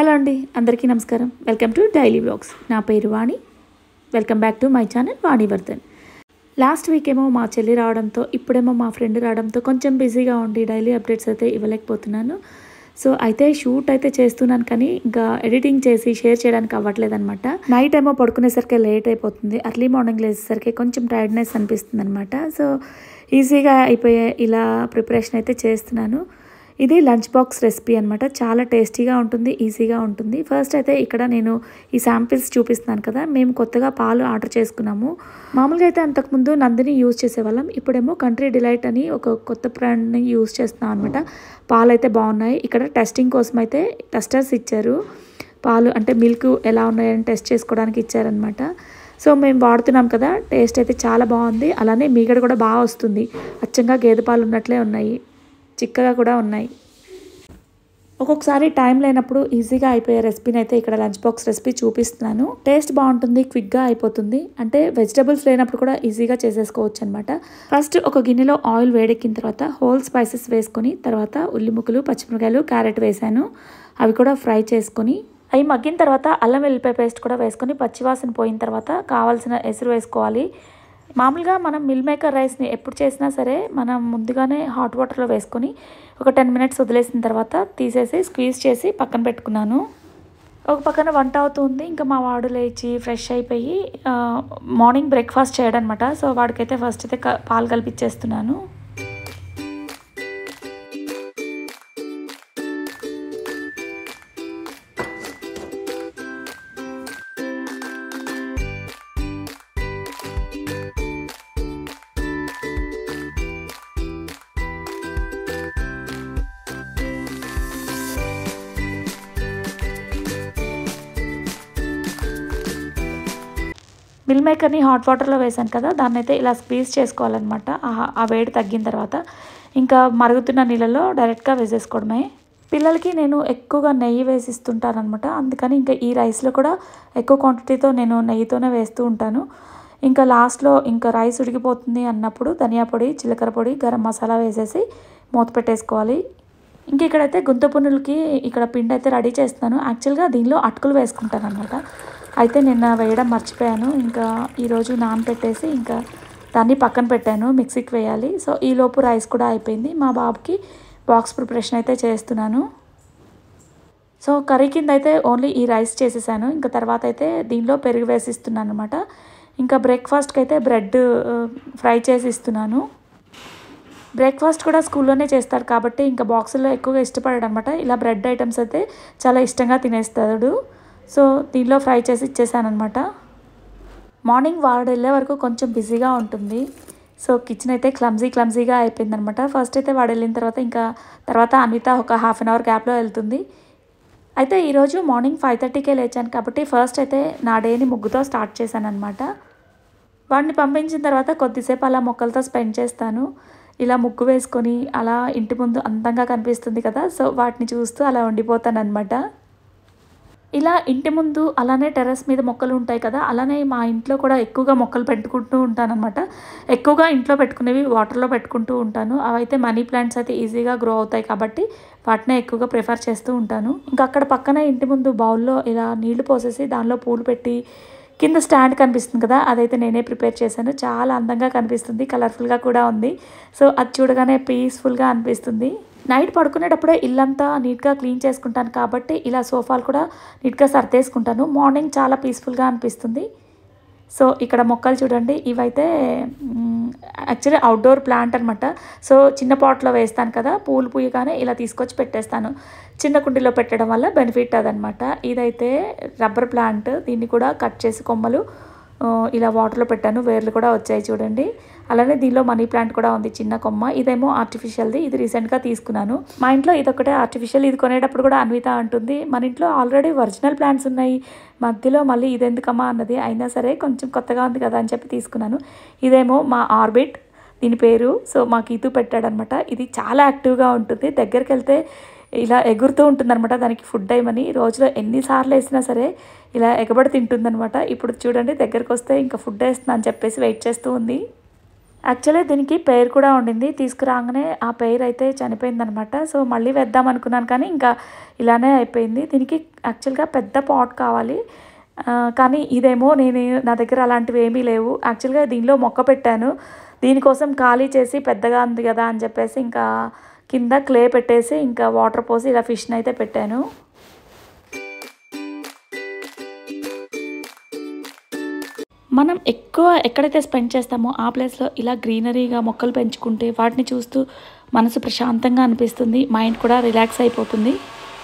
Hello అండి, అందరికీ నమస్కారం. Welcome to daily vlogs. నా పేరు Vani. Welcome back to my channel Vanivardhan. Last week ఏమో మా చెల్లి రావడంతో, ఇప్పుడేమో మా ఫ్రెండ్ రావడంతో కొంచెం బిజీగా ఉండి డైలీ అప్డేట్స్ అయితే ఇవ్వలేకపోతున్నాను. సో అయితే షూట్ అయితే చేస్తున్నాను, కానీ ఇంకా ఎడిటింగ్ చేసి షేర్ చేయడానికి అవ్వట్లేదు అనమాట. నైట్ ఏమో పడుకునేసరికి లేట్ అయిపోతుంది, ఎర్లీ మార్నింగ్ లేచేసరికి కొంచెం టైర్డ్నెస్ అనిపిస్తుంది అనమాట. సో ఈజీగా అయిపోయే ఇలా ప్రిపరేషన్ అయితే చేస్తున్నాను. ఇది లంచ్ బాక్స్ రెసిపీ అనమాట. చాలా టేస్టీగా ఉంటుంది, ఈజీగా ఉంటుంది. ఫస్ట్ అయితే ఇక్కడ నేను ఈ శాంపిల్స్ చూపిస్తున్నాను కదా. మేము కొత్తగా పాలు ఆర్డర్ చేసుకున్నాము. మామూలుగా అయితే అంతకుముందు నందిని యూజ్ చేసేవాళ్ళం, ఇప్పుడేమో కంట్రీ డిలైట్ అని ఒక కొత్త బ్రాండ్ని యూజ్ చేస్తున్నాం అనమాట. పాలు అయితే బాగున్నాయి. ఇక్కడ టెస్టింగ్ కోసం అయితే టెస్టర్స్ ఇచ్చారు. పాలు అంటే మిల్క్ ఎలా ఉన్నాయని టెస్ట్ చేసుకోవడానికి ఇచ్చారనమాట. సో మేము వాడుతున్నాం కదా, టేస్ట్ అయితే చాలా బాగుంది. అలానే మీగడ కూడా బాగా వస్తుంది, అచ్చంగా గేదె పాలు ఉన్నట్లే ఉన్నాయి, చిక్కగా కూడా ఉన్నాయి. ఒక్కొక్కసారి టైం లేనప్పుడు ఈజీగా అయిపోయే రెసిపీని అయితే ఇక్కడ లంచ్ బాక్స్ రెసిపీ చూపిస్తున్నాను. టేస్ట్ బాగుంటుంది, క్విక్గా అయిపోతుంది. అంటే వెజిటబుల్స్ లేనప్పుడు కూడా ఈజీగా చేసేసుకోవచ్చు అనమాట. ఫస్ట్ ఒక గిన్నెలో ఆయిల్ వేడెక్కిన తర్వాత హోల్ స్పైసెస్ వేసుకొని, తర్వాత ఉల్లి ముక్కలు, పచ్చిమిరకాయలు, క్యారెట్ వేసాను. అవి కూడా ఫ్రై చేసుకొని, అవి మగ్గిన తర్వాత అల్లం వెల్లిపాయ పేస్ట్ కూడా వేసుకొని పచ్చివాసన పోయిన తర్వాత కావాల్సిన ఎసురు వేసుకోవాలి. మామూలుగా మనం మిల్ మేకర్ రైస్ని ఎప్పుడు చేసినా సరే మనం ముందుగానే హాట్ వాటర్లో వేసుకొని ఒక 10 మినిట్స్ వదిలేసిన తర్వాత తీసేసి స్క్వీజ్ చేసి పక్కన పెట్టుకున్నాను. ఒక పక్కన వంట అవుతుంది. ఇంకా మా వాడు లేచి ఫ్రెష్ అయిపోయి మార్నింగ్ బ్రేక్ఫాస్ట్ చేయడం అనమాట. సో వాడికైతే ఫస్ట్ అయితే పాలు కలిపిచ్చేస్తున్నాను. మిల్ మేకర్ని హాట్ వాటర్లో వేసాను కదా, దాన్ని అయితే ఇలా స్క్వీజ్ చేసుకోవాలన్నమాట. ఆ వేడి తగ్గిన తర్వాత ఇంకా మరుగుతున్న నీళ్ళలో డైరెక్ట్గా వేసేసుకోవడమే. పిల్లలకి నేను ఎక్కువగా నెయ్యి వేసిస్తుంటాను అనమాట. అందుకని ఇంకా ఈ రైస్లో కూడా ఎక్కువ క్వాంటిటీతో నేను నెయ్యితోనే వేస్తూ ఉంటాను. ఇంకా లాస్ట్లో ఇంకా రైస్ ఉడికిపోతుంది అన్నప్పుడు ధనియా పొడి, జీలకర్ర పొడి, గరం మసాలా వేసేసి మూత పెట్టేసుకోవాలి. ఇంక ఇక్కడైతే గుంత పునులకి ఇక్కడ పిండి అయితే రెడీ చేస్తున్నాను. యాక్చువల్గా దీనిలో అటుకులు వేసుకుంటాను అనమాట. అయితే నిన్న వేయడం మర్చిపోయాను. ఇంకా ఈరోజు నానబెట్టేసి ఇంకా దాన్ని పక్కన పెట్టాను, మిక్సీకి వేయాలి. సో ఈలోపు రైస్ కూడా అయిపోయింది. మా బాబుకి బాక్స్ ప్రిపరేషన్ అయితే చేస్తున్నాను. సో కర్రీ కింద అయితే ఓన్లీ ఈ రైస్ చేసేసాను. ఇంకా తర్వాత అయితే దీనిలో పెరుగు వేసిస్తున్నాను అనమాట. ఇంకా బ్రేక్ఫాస్ట్కి అయితే బ్రెడ్ ఫ్రై చేసి ఇస్తున్నాను. బ్రేక్ఫాస్ట్ కూడా స్కూల్లోనే చేస్తాడు కాబట్టి ఇంకా బాక్సుల్లో ఎక్కువగా ఇష్టపడాడు అనమాట. ఇలా బ్రెడ్ ఐటమ్స్ అయితే చాలా ఇష్టంగా తినేస్తాడు. సో దీనిలో ఫ్రై చేసి ఇచ్చేసాను అనమాట. మార్నింగ్ వాడు వెళ్ళే వరకు కొంచెం బిజీగా ఉంటుంది. సో కిచెన్ అయితే క్లమ్జీగా అయిపోయింది అనమాట. ఫస్ట్ అయితే వాడు వెళ్ళిన తర్వాత అన్విత ఒక హాఫ్ అన్ అవర్ గ్యాప్లో వెళ్తుంది. అయితే ఈరోజు మార్నింగ్ 5:30కే లేచాను కాబట్టి ఫస్ట్ అయితే నా డేని ముగ్గుతో స్టార్ట్ చేశాను అనమాట. వాడిని పంపించిన తర్వాత కొద్దిసేపు అలా మొక్కలతో స్పెండ్ చేస్తాను. ఇలా ముగ్గు వేసుకొని అలా ఇంటి ముందు అందంగా కనిపిస్తుంది కదా, సో వాటిని చూస్తూ అలా ఉండిపోతాను అనమాట. ఇలా ఇంటి ముందు అలానే టెర్రస్ మీద మొక్కలు ఉంటాయి కదా, అలానే మా ఇంట్లో కూడా ఎక్కువగా మొక్కలు పెట్టుకుంటూ ఉంటాను అనమాట. ఎక్కువగా ఇంట్లో పెట్టుకునేవి వాటర్లో పెట్టుకుంటూ ఉంటాను. అవైతే మనీ ప్లాంట్స్ అయితే ఈజీగా గ్రో అవుతాయి కాబట్టి వాటినే ఎక్కువగా ప్రిఫర్ చేస్తూ ఉంటాను. ఇంకా అక్కడ పక్కన ఇంటి ముందు బౌల్లో ఇలా నీళ్లు పోసేసి దానిలో పూలు పెట్టి కింద స్టాండ్ కనిపిస్తుంది కదా, అదైతే నేనే ప్రిపేర్ చేశాను. చాలా అందంగా కనిపిస్తుంది, కలర్ఫుల్గా కూడా ఉంది. సో అది చూడగానే పీస్ఫుల్గా అనిపిస్తుంది. నైట్ పడుకునేటప్పుడే ఇల్లంతా నీట్గా క్లీన్ చేసుకుంటాను కాబట్టి ఇలా సోఫాలు కూడా నీట్గా సర్దేసుకుంటాను. మార్నింగ్ చాలా పీస్ఫుల్గా అనిపిస్తుంది. సో ఇక్కడ మొక్కలు చూడండి, ఇవైతే యాక్చువల్లీ అవుట్డోర్ ప్లాంట్ అనమాట. సో చిన్న పాట్లో వేస్తాను కదా, పూలు పూయగానే ఇలా తీసుకొచ్చి పెట్టేస్తాను. చిన్న కుండీలో పెట్టడం వల్ల బెనిఫిట్ అదనమాట. ఇదైతే రబ్బర్ ప్లాంట్, దీన్ని కూడా కట్ చేసి కొమ్మలు ఇలా వాటర్లో పెట్టాను, వేర్లు కూడా వచ్చాయి చూడండి. అలానే దీనిలో మనీ ప్లాంట్ కూడా ఉంది, చిన్న కొమ్మ. ఇదేమో ఆర్టిఫిషియల్ది, ఇది రీసెంట్గా తీసుకున్నాను. మా ఇంట్లో ఇదొకటే ఆర్టిఫిషియల్. ఇది కొనేటప్పుడు కూడా అన్విత అంటుంది, మన ఇంట్లో ఆల్రెడీ ఒరిజినల్ ప్లాంట్స్ ఉన్నాయి, మధ్యలో మళ్ళీ ఇదెందుకమ్మా అన్నది. అయినా సరే కొంచెం కొత్తగా ఉంది కదా అని చెప్పి తీసుకున్నాను. ఇదేమో మా ఆర్బిట్, దీని పేరు. సో మాకు ఇది పెట్టాడనమాట. ఇది చాలా యాక్టివ్గా ఉంటుంది, దగ్గరికి వెళ్తే ఇలా ఎగురుతూ ఉంటుందన్నమాట. దానికి ఫుడ్ టైమని రోజులో ఎన్నిసార్లు వేసినా సరే ఇలా ఎగబడి తింటుందన్నమాట. ఇప్పుడు చూడండి దగ్గరికి వస్తే ఇంకా ఫుడ్ వేస్తున్నా అని చెప్పేసి వెయిట్ చేస్తూ ఉంది. యాక్చువల్లీ దీనికి పేరు కూడా ఉండింది, తీసుకురాగానే ఆ పేరు అయితే చనిపోయిందనమాట. సో మళ్ళీ వేద్దాం అనుకున్నాను కానీ ఇంకా ఇలానే అయిపోయింది. దీనికి యాక్చువల్గా పెద్ద పాట్ కావాలి, కానీ ఇదేమో నా దగ్గర అలాంటివి ఏమీ లేవు. యాక్చువల్గా దీనిలో మొక్క పెట్టాను, దీనికోసం ఖాళీ చేసి పెద్దగా ఉంది కదా అని చెప్పేసి ఇంకా కింద క్లే పెట్టేసి ఇంకా వాటర్ పోసి ఇలా ఫిష్ని అయితే పెట్టాను. మనం ఎక్కువ ఎక్కడైతే స్పెండ్ చేస్తామో ఆ ప్లేస్లో ఇలా గ్రీనరీగా మొక్కలు పెంచుకుంటే వాటిని చూస్తూ మనసు ప్రశాంతంగా అనిపిస్తుంది, మైండ్ కూడా రిలాక్స్ అయిపోతుంది.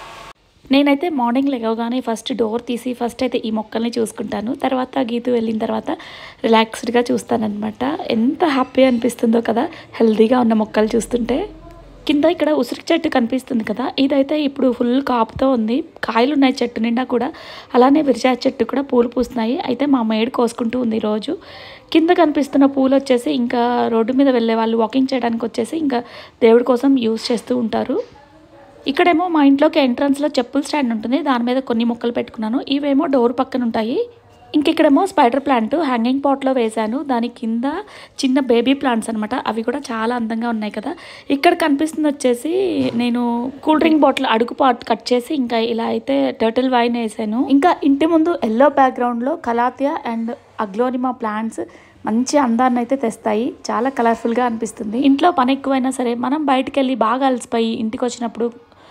నేనైతే మార్నింగ్ లేవగానే ఫస్ట్ డోర్ తీసి ఫస్ట్ అయితే ఈ మొక్కల్ని చూసుకుంటాను, తర్వాత గీతు వెళ్ళిన తర్వాత రిలాక్స్డ్గా చూస్తానన్నమాట. ఎంత హ్యాపీ అనిపిస్తుందో కదా హెల్తీగా ఉన్న మొక్కలు చూస్తుంటే. కింద ఇక్కడ ఉసిరి చెట్టు కనిపిస్తుంది కదా, ఇదైతే ఇప్పుడు ఫుల్ కాపుతో ఉంది, కాయలు ఉన్నాయి చెట్టు నిండా కూడా. అలానే విరజా చెట్టు కూడా పూలు పూస్తున్నాయి. అయితే మా మేడ్ కోసుకుంటూ ఉంది రోజు. కింద కనిపిస్తున్న పూలు వచ్చేసి ఇంకా రోడ్డు మీద వెళ్ళే వాళ్ళు వాకింగ్ చేయడానికి వచ్చేసి ఇంకా దేవుడి కోసం యూజ్ చేస్తూ ఉంటారు. ఇక్కడేమో మా ఇంట్లోకి ఎంట్రన్స్లో చెప్పుల స్టాండ్ ఉంటుంది, దాని మీద కొన్ని మొక్కలు పెట్టుకున్నాను. ఇవేమో డోర్ పక్కన ఉంటాయి. ఇంకెక్కడేమో స్పైడర్ ప్లాంట్ హ్యాంగింగ్ పాట్లో వేశాను, దాని కింద చిన్న బేబీ ప్లాంట్స్ అనమాట, అవి కూడా చాలా అందంగా ఉన్నాయి కదా. ఇక్కడ కనిపిస్తుంది వచ్చేసి నేను కూల్ డ్రింక్ బాటిల్ అడుగు పార్ట్ కట్ చేసి ఇంకా ఇలా అయితే టర్టిల్ వైన్ వేసాను. ఇంకా ఇంటి ముందు ఎల్లో బ్యాక్గ్రౌండ్లో కలాతియా అండ్ అగ్లోనిమా ప్లాంట్స్ మంచి అందాన్ని అయితే తెస్తాయి, చాలా కలర్ఫుల్గా అనిపిస్తుంది. ఇంట్లో పని ఎక్కువైనా సరే మనం బయటికి వెళ్ళి బాగా అలసిపోయి ఇంటికి వచ్చినప్పుడు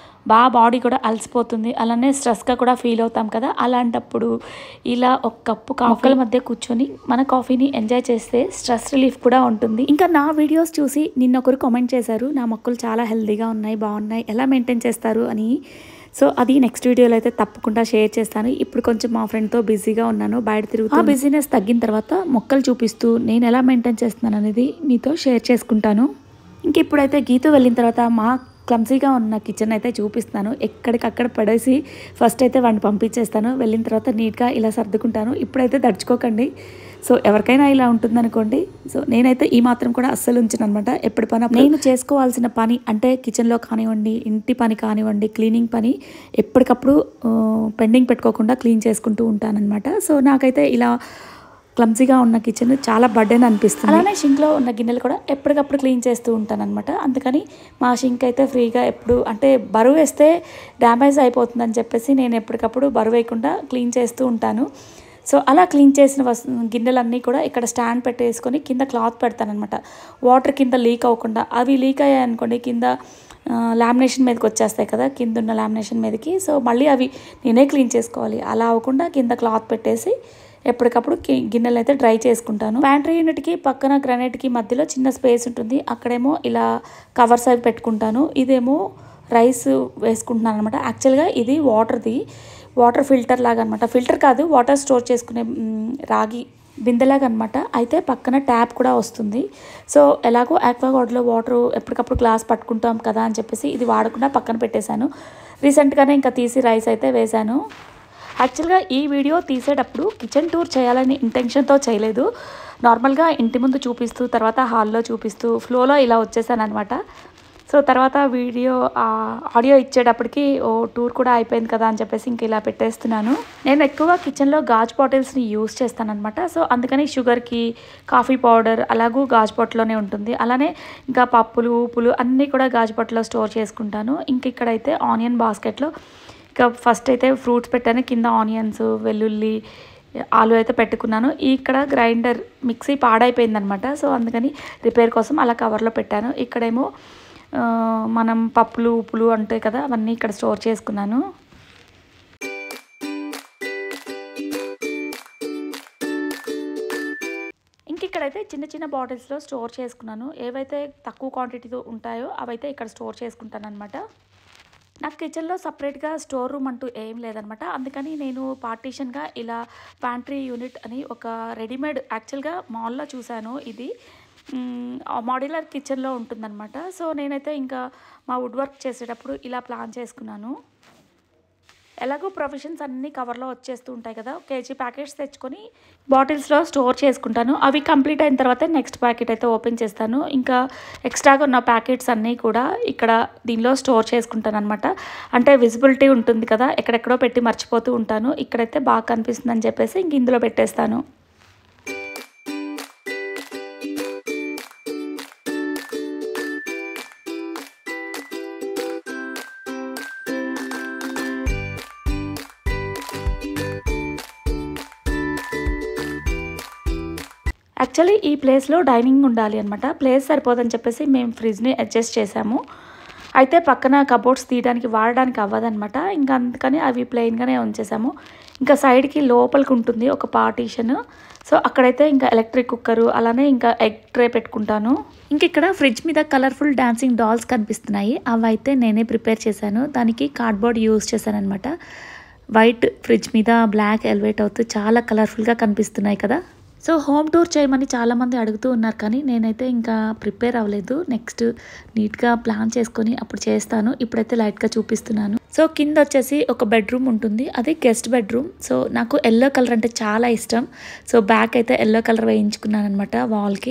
బాడీ కూడా అలసిపోతుంది, అలానే స్ట్రెస్గా కూడా ఫీల్ అవుతాం కదా. అలాంటప్పుడు ఇలా ఒక కప్పు మొక్కల మధ్య కూర్చొని మన కాఫీని ఎంజాయ్ చేస్తే స్ట్రెస్ రిలీఫ్ కూడా ఉంటుంది. ఇంకా నా వీడియోస్ చూసి నిన్నొకరు కామెంట్ చేశారు, నా మొక్కలు చాలా హెల్తీగా ఉన్నాయి, బాగున్నాయి, ఎలా మెయింటైన్ చేస్తారు అని. సో అది నెక్స్ట్ వీడియోలో అయితే తప్పకుండా షేర్ చేస్తాను. ఇప్పుడు కొంచెం మా ఫ్రెండ్తో బిజీగా ఉన్నాను, బయట తిరుగుతూ. ఆ బిజీనెస్ తగ్గిన తర్వాత మొక్కలు చూపిస్తూ నేను ఎలా మెయింటైన్ చేస్తున్నాను అనేది మీతో షేర్ చేసుకుంటాను. ఇంక ఇప్పుడైతే గీతు వెళ్ళిన తర్వాత మా క్లమ్సీగా ఉన్న కిచెన్ అయితే చూపిస్తాను. ఎక్కడికక్కడ పడేసి ఫస్ట్ అయితే వాడిని పంపించేస్తాను, వెళ్ళిన తర్వాత నీట్గా ఇలా సర్దుకుంటాను. ఇప్పుడైతే దడుచుకోకండి, సో ఎవరికైనా ఇలా ఉంటుందనుకోండి. సో నేనైతే ఈ మాత్రం కూడా అస్సలు ఉంచను అనమాట. ఎప్పుడు పని నేను చేసుకోవాల్సిన పని అంటే కిచెన్లో కానివ్వండి, ఇంటి పని కానివ్వండి, క్లీనింగ్ పని ఎప్పటికప్పుడు పెండింగ్ పెట్టుకోకుండా క్లీన్ చేసుకుంటూ ఉంటానన్నమాట. సో నాకైతే ఇలా క్లమ్సీగా ఉన్న కిచెన్ చాలా బర్డెన్ అనిపిస్తుంది. అలానే షింక్లో ఉన్న గిన్నెలు కూడా ఎప్పటికప్పుడు క్లీన్ చేస్తూ ఉంటాను అనమాట. అందుకని మా షింక్ అయితే ఫ్రీగా ఎప్పుడు అంటే బరువు వేస్తే డ్యామేజ్ అయిపోతుందని చెప్పేసి నేను ఎప్పటికప్పుడు బరువు వేయకుండా క్లీన్ చేస్తూ ఉంటాను. సో అలా క్లీన్ చేసిన గిన్నెలన్నీ కూడా ఇక్కడ స్టాండ్ పెట్టేసుకొని కింద క్లాత్ పెడతానమాట, వాటర్ కింద లీక్ అవ్వకుండా. అవి లీక్ అయ్యాయి అనుకోండి కింద లామినేషన్ మీదకి వచ్చేస్తాయి కదా, కింద ఉన్న లామినేషన్ మీదకి. సో మళ్ళీ అవి నేనే క్లీన్ చేసుకోవాలి. అలా అవ్వకుండా కింద క్లాత్ పెట్టేసి ఎప్పటికప్పుడు గిన్నెలు అయితే డ్రై చేసుకుంటాను. ప్యాంట్రీ యూనిట్కి పక్కన గ్రానైట్కి మధ్యలో చిన్న స్పేస్ ఉంటుంది, అక్కడేమో ఇలా కవర్స్ అవి పెట్టుకుంటాను. ఇదేమో రైస్ వేసుకుంటున్నాను అనమాట. యాక్చువల్గా ఇది వాటర్ ఫిల్టర్ లాగా అనమాట, ఫిల్టర్ కాదు, వాటర్ స్టోర్ చేసుకునే రాగి బిందెలాగా అనమాట. అయితే పక్కన ట్యాప్ కూడా వస్తుంది. సో ఎలాగో ఆక్వాగార్డ్లో వాటర్ ఎప్పటికప్పుడు గ్లాస్ పట్టుకుంటాం కదా అని చెప్పేసి ఇది వాడకుండా పక్కన పెట్టేశాను. రీసెంట్గానే ఇంకా తీసి రైస్ అయితే వేశాను. యాక్చువల్గా ఈ వీడియో తీసేటప్పుడు కిచెన్ టూర్ చేయాలని ఇంటెన్షన్తో చేయలేదు, నార్మల్గా ఇంటి ముందు చూపిస్తూ తర్వాత హాల్లో చూపిస్తూ ఫ్లోలో ఇలా వచ్చేసాను అనమాట. సో తర్వాత ఆడియో ఇచ్చేటప్పటికి టూర్ కూడా అయిపోయింది కదా అని చెప్పేసి ఇంక ఇలా పెట్టేస్తున్నాను. నేను ఎక్కువ కిచెన్లో గాజు బాటిల్స్ని యూస్ చేస్తానన్నమాట. సో అందుకని షుగర్కి కాఫీ పౌడర్ అలాగూ గాజు బాటిల్లోనే ఉంటుంది. అలానే ఇంకా పప్పులు ఉప్పులు అన్నీ కూడా గాజు బాటిల్లో స్టోర్ చేసుకుంటాను. ఇంక ఇక్కడైతే ఆనియన్ బాస్కెట్లో ఇంకా ఫస్ట్ అయితే ఫ్రూట్స్ పెట్టాను, కింద ఆనియన్స్, వెల్లుల్లి, ఆలు అయితే పెట్టుకున్నాను. ఇక్కడ గ్రైండర్ మిక్సీ పాడైపోయిందనమాట. సో అందుకని రిపేర్ కోసం అలా కవర్లో పెట్టాను. ఇక్కడేమో మనం పప్పులు ఉప్పులు ఉంటాయి కదా, అవన్నీ ఇక్కడ స్టోర్ చేసుకున్నాను. ఇంక ఇక్కడైతే చిన్న చిన్న బాటిల్స్లో స్టోర్ చేసుకున్నాను. ఏవైతే తక్కువ క్వాంటిటీతో ఉంటాయో అవైతే ఇక్కడ స్టోర్ చేసుకుంటాను అనమాట. నాకు కిచెన్లో సపరేట్గా స్టోర్ రూమ్ అంటూ ఏం లేదనమాట. అందుకని నేను పార్టీషన్గా ఇలా ప్యాంట్రీ యూనిట్ అని ఒక రెడీమేడ్, యాక్చువల్గా మాల్లో చూశాను, ఇది మాడ్యులర్ కిచెన్లో ఉంటుందన్నమాట. సో నేనైతే ఇంకా మా వుడ్ వర్క్ చేసేటప్పుడు ఇలా ప్లాన్ చేసుకున్నాను. ఎలాగో ప్రొవిజన్స్ అన్నీ కవర్లో వచ్చేస్తూ ఉంటాయి కదా, కేజీ ప్యాకెట్స్ తెచ్చుకొని బాటిల్స్లో స్టోర్ చేసుకుంటాను. అవి కంప్లీట్ అయిన తర్వాత నెక్స్ట్ ప్యాకెట్ అయితే ఓపెన్ చేస్తాను. ఇంకా ఎక్స్ట్రాగా ఉన్న ప్యాకెట్స్ అన్నీ కూడా ఇక్కడ దీనిలో స్టోర్ చేసుకుంటాను అనమాట. అంటే విజిబిలిటీ ఉంటుంది కదా, ఎక్కడెక్కడో పెట్టి మర్చిపోతూ ఉంటాను. ఇక్కడైతే బాగా కనిపిస్తుందని చెప్పేసి ఇంక ఇందులో పెట్టేస్తాను. యాక్చువల్లీ ఈ ప్లేస్లో డైనింగ్ ఉండాలి అనమాట. ప్లేస్ సరిపోదని చెప్పేసి మేము ఫ్రిడ్జ్ని అడ్జస్ట్ చేసాము. అయితే పక్కన కబోర్డ్స్ తీయడానికి వాడడానికి అవ్వదనమాట. ఇంకా అందుకని అవి ప్లెయిన్గానే ఉంచేసాము. ఇంకా సైడ్కి లోపలికి ఉంటుంది ఒక పార్టీషన్. సో అక్కడైతే ఇంకా ఎలక్ట్రిక్ కుక్కరు అలానే ఇంకా ఎగ్ ట్రే పెట్టుకుంటాను. ఇంక ఇక్కడ ఫ్రిడ్జ్ మీద కలర్ఫుల్ డాన్సింగ్ డాల్స్ కనిపిస్తున్నాయి. అవి అయితే నేనే ప్రిపేర్ చేశాను. దానికి కార్డ్బోర్డ్ యూజ్ చేశాను అనమాట. వైట్ ఫ్రిడ్జ్ మీద బ్లాక్ ఎలివేట్ అవుతూ చాలా కలర్ఫుల్గా కనిపిస్తున్నాయి కదా. సో హోమ్ టూర్ చేయమని చాలామంది అడుగుతూ ఉన్నారు, కానీ నేనైతే ఇంకా ప్రిపేర్ అవ్వలేదు. నెక్స్ట్ నీట్గా ప్లాన్ చేసుకొని అప్పుడు చేస్తాను. ఇప్పుడైతే లైట్గా చూపిస్తున్నాను. సో కింద వచ్చేసి ఒక బెడ్రూమ్ ఉంటుంది, అది గెస్ట్ బెడ్రూమ్. సో నాకు ఎల్లో కలర్ అంటే చాలా ఇష్టం. సో బ్యాక్ అయితే ఎల్లో కలర్ వేయించుకున్నాను అనమాట వాల్కి.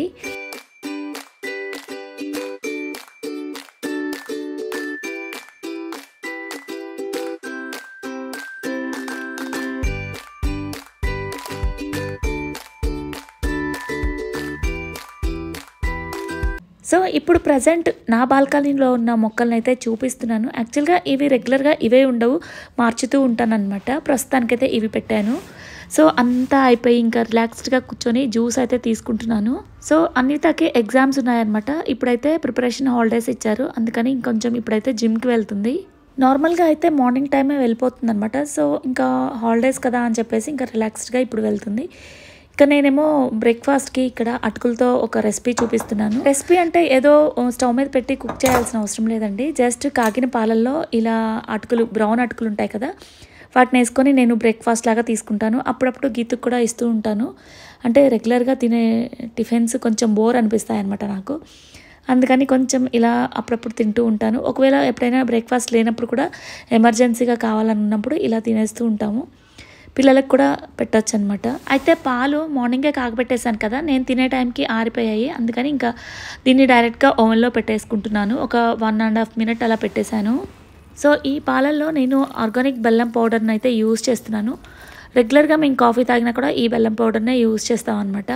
సో ఇప్పుడు ప్రజెంట్ నా బాల్కనీలో ఉన్న మొక్కలను అయితే చూపిస్తున్నాను. యాక్చువల్గా ఇవి రెగ్యులర్గా ఇవే ఉండవు, మార్చుతూ ఉంటానన్నమాట. ప్రస్తుతానికైతే ఇవి పెట్టాను. సో అంతా అయిపోయి ఇంకా రిలాక్స్డ్గా కూర్చొని జ్యూస్ అయితే తీసుకుంటున్నాను. సో అన్నితకి ఎగ్జామ్స్ ఉన్నాయన్నమాట. ఇప్పుడైతే ప్రిపరేషన్ హాలిడేస్ ఇచ్చారు, అందుకని ఇంకొంచెం ఇప్పుడైతే జిమ్కి వెళ్తుంది. నార్మల్గా అయితే మార్నింగ్ టైమే వెళ్ళిపోతుంది అనమాట. సో ఇంకా హాలిడేస్ కదా అని చెప్పేసి ఇంకా రిలాక్స్డ్గా ఇప్పుడు వెళ్తుంది. ఇక నేనేమో బ్రేక్ఫాస్ట్కి ఇక్కడ అటుకులతో ఒక రెసిపీ చూపిస్తున్నాను. రెసిపీ అంటే ఏదో స్టవ్ మీద పెట్టి కుక్ చేయాల్సిన అవసరం లేదండి. జస్ట్ కాగిన పాలల్లో ఇలా అటుకులు, బ్రౌన్ అటుకులు ఉంటాయి కదా, వాటిని వేసుకొని నేను బ్రేక్ఫాస్ట్ లాగా తీసుకుంటాను. అప్పుడప్పుడు గీతకు కూడా ఇస్తూ ఉంటాను. అంటే రెగ్యులర్గా తినే టిఫిన్స్ కొంచెం బోర్ అనిపిస్తాయి అన్నమాట నాకు. అందుకని కొంచెం ఇలా అప్పుడప్పుడు తింటూ ఉంటాను. ఒకవేళ ఎప్పుడైనా బ్రేక్ఫాస్ట్ లేనప్పుడు కూడా ఎమర్జెన్సీగా కావాలన్నప్పుడు ఇలా తినేస్తూ ఉంటాము. పిల్లలకు కూడా పెట్టచ్చు అనమాట. అయితే పాలు మార్నింగే కాగబెట్టేశాను కదా, నేను తినే టైంకి ఆరిపోయాయి. అందుకని ఇంకా దీన్ని డైరెక్ట్గా ఓవెన్లో పెట్టేసుకుంటున్నాను. ఒక 1.5 minutes అలా పెట్టేశాను. సో ఈ పాలల్లో నేను ఆర్గానిక్ బెల్లం పౌడర్ని అయితే యూజ్ చేస్తున్నాను. రెగ్యులర్గా మేము కాఫీ తాగినా కూడా ఈ బెల్లం పౌడర్నే యూజ్ చేస్తాం అనమాట.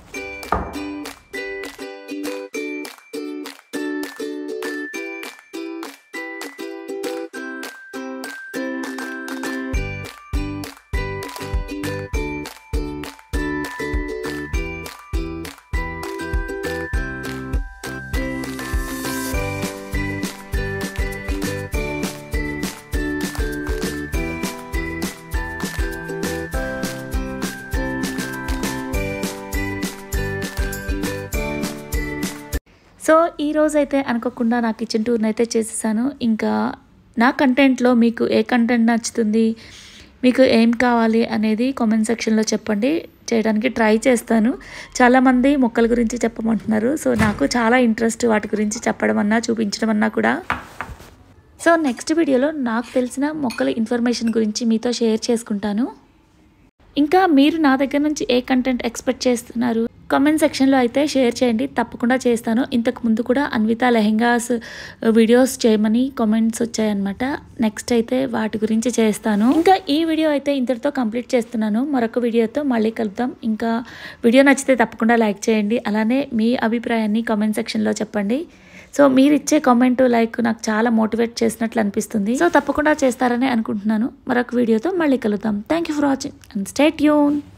సో ఈరోజైతే అనుకోకుండా నా కిచెన్ టూర్ని అయితే చేసేసాను. ఇంకా నా కంటెంట్లో మీకు ఏ కంటెంట్ నచ్చుతుంది, మీకు ఏం కావాలి అనేది కామెంట్ సెక్షన్లో చెప్పండి. చేయడానికి ట్రై చేస్తాను. చాలామంది మొక్కల గురించి చెప్పమంటున్నారు. సో నాకు చాలా ఇంట్రెస్ట్ వాటి గురించి చెప్పడం అన్నా చూపించడం అన్నా కూడా. సో నెక్స్ట్ వీడియోలో నాకు తెలిసిన మొక్కల ఇన్ఫర్మేషన్ గురించి మీతో షేర్ చేసుకుంటాను. ఇంకా మీరు నా దగ్గర నుంచి ఏ కంటెంట్ ఎక్స్పెక్ట్ చేస్తున్నారు కామెంట్ సెక్షన్లో అయితే షేర్ చేయండి, తప్పకుండా చేస్తాను. ఇంతకు ముందు కూడా అన్విత లెహెంగాస్ వీడియోస్ చేయమని కామెంట్స్ వచ్చాయన్నమాట. నెక్స్ట్ అయితే వాటి గురించి చేస్తాను. ఇంకా ఈ వీడియో అయితే ఇంతటితో కంప్లీట్ చేస్తున్నాను. మరొక వీడియోతో మళ్ళీ కలుద్దాం. ఇంకా వీడియో నచ్చితే తప్పకుండా లైక్ చేయండి. అలానే మీ అభిప్రాయాన్ని కామెంట్ సెక్షన్లో చెప్పండి. సో మీరు ఇచ్చే కామెంట్, లైక్ నాకు చాలా మోటివేట్ చేసినట్లు అనిపిస్తుంది. సో తప్పకుండా చేస్తారని అనుకుంటున్నాను. మరొక వీడియోతో మళ్ళీ కలుద్దాం. Thank you for watching and stay tune.